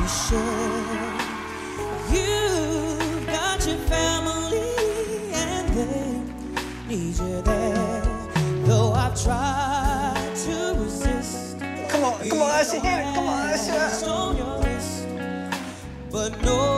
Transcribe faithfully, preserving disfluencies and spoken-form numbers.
share. You've got your family and they need you there. Though I've tried to resist. Come on, come on, Usher, hit it. Come on, Usher. On your wrist, but no.